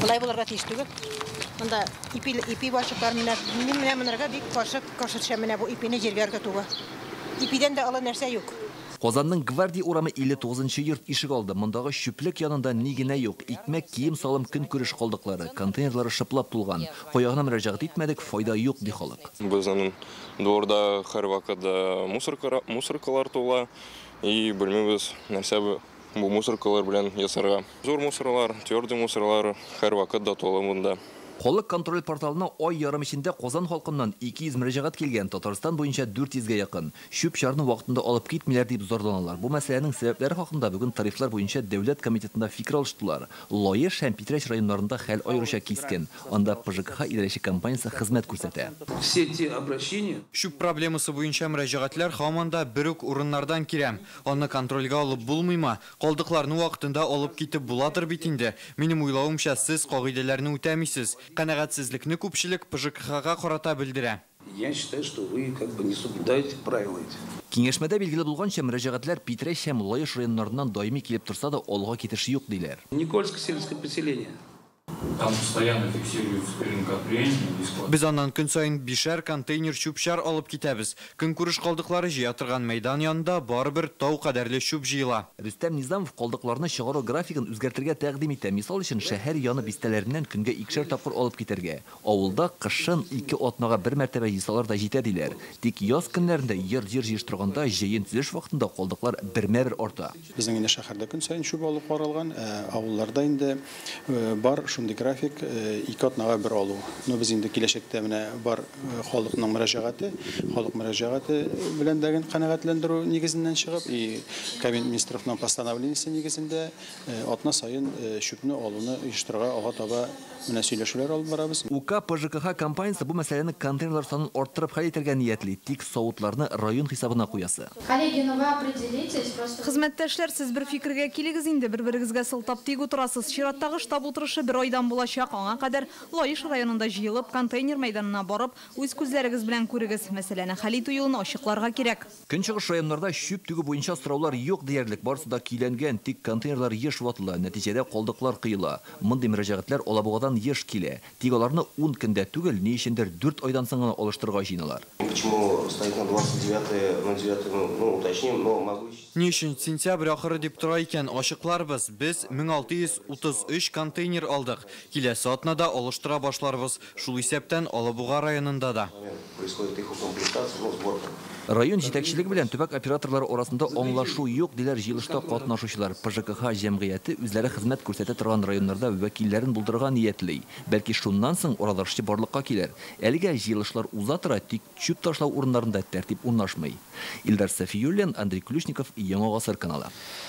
Былай буларга тиештүгел. Монда ипи башыклар менә монарга бик каршы менә бу ипине җиргә ыргытуга. Ипидән дә ала нәрсә юк. Казанның Гвардия урамы 59-нчы йорт ишек алды. Мондагы шүплек янында ни генә юк. Икмәк, кием салым, көнкүреш калдыклары, контейнерлары шыплап тулган. Каягына мөрәҗәгать итмәдек, файда юк ди халык. Безнең дворда һәр вакытта мусоркалар тула, и белмибез нәрсә бу мусоркалар белән ясарга. Зур мусорлар, твердый мусорлар һәр вакытта тула монда. Халык контроль порталына ай ярым эчендә Казан халкыннан 200 мөрәҗәгать килгән, Татарстан буенча 400-гә якын. Шүп чарны вакытында алып китмиләр дип зарланалар. Бу мәсьәләнең сәбәпләре хакында бүген тарифлар буенча дәүләт комитетында фикер алыштылар. Лаеш һәм Питрәч районнарында хәл аеруча кискен. Анда ПЖКХ идарәче компаниясе хезмәт күрсәтә. Все те обращения. Шүп проблемасы буенча мөрәҗәгатләр һаман да бер үк урыннардан килә. Аны контрольгә алып булмыймы? Калдыкларны вакытында алып китеп буладыр бит инде. Минем уйлавымча, сез кагыйдәләрне үтәмисез. Канәгатьсезлекне күпчелек ПЖКХга карата белдерә. Я считаю, что вы как бы не соблюдаете правила эти. Киңәшмәдә билгеле булганча, мөрәҗәгатләр Питрәч һәм Лаеш районнарыннан даими килеп торса да, алга китеш юк диләр. Никольское сельское поселение. Там постоянно фиксируется перенкопление. Без аннан көн сайын 5-шәр контейнер чүп-чар алып китәбез. Көнкүреш калдыклары җыя торган мәйдан янында барыбер тау кадәрле чүп җыела. Рөстәм Низамов калдыкларны чыгару графигын үзгәртергә тәкъдим итә. Мисал өчен, шәһәр яны бистәләреннән көнгә 2-шәр тапкыр алып китәргә. Авылда кышын 2 атнага бер мәртәбә җыйсалар да җитә диләр. Тик яз көннәрендә җир җыештырганда җыен төзеш вакытында калдыклар бермә-бер арта. Безнең инде шәһәрдә көн сайын чүп алып каралган, авылларда инде бар шундый график 2 атнага бер алу. Ну без инде киләчәктә менә бар халыкның мөрәҗәгате белән дә канәгатьләндерү нигезеннән чыгып, и Кабинет министрларның постановлениесе нигезендә атна сайын чүпне алуны оештырырга ага таба менә сөйләшүләр алып барабыз. УК ПЖКХ компаниясе бу мәсьәләне контейнерлар санын арттырып хәл итәргә ниятли, тик савытларны район хисабына куясы. Коллеги, ну вы определитесь просто. Хезмәттәшләр, сез бер фикергә килегез инде, бер-берегезгә сылтап тик утырасыз. Чираттагы штаб утырышы бер айдан булачак, аңа кадәр Лаеш районында җыелып, контейнер мәйданына барып, үз күзләрегез белән күрегез. Мәсьәләне хәл итү юлын ачыкларга кирәк. Көнчыгыш районнарда шүп түгү буенча сораулар юк диярлек, барысы да көйләнгән, тик контейнерлар еш ватыла, нәтиҗәдә калдыклар кыела. Мондый мөрәҗәгатләр Алабугадан еш килә. Тик аларны 10 көндә түгел, ни өчендер 4 айдан соң гына алыштырырга җыйналар. Почему стоит на 29, ну уточним, но могу... Ни өчен сентябрь ахыры дип тора икән, ачыкларбыз. Без 1633 контейнер алдык. Киләсе атнада алыштыра башларбыз. Шул исәптән Алабуга районында да. Происходит их укомплектация, ну сборка. Район җитәкчелеге белән төбәк операторлары арасында аңлашу юк диләр җыелышта катнашучылар. ПЖКХ җәмгыяте үзләре хезмәт күрсәтә торган районнарда вәкилләрен булдырырга ниятли. Бәлки шуннан соң аралашчы барлыкка килер. Әлегә җыелышлар уза тора, тик чүп ташлау урыннарында тәртип урнашмый. Илдар Сафиуллин, Андрей Ключников, Яңа Гасыр каналы.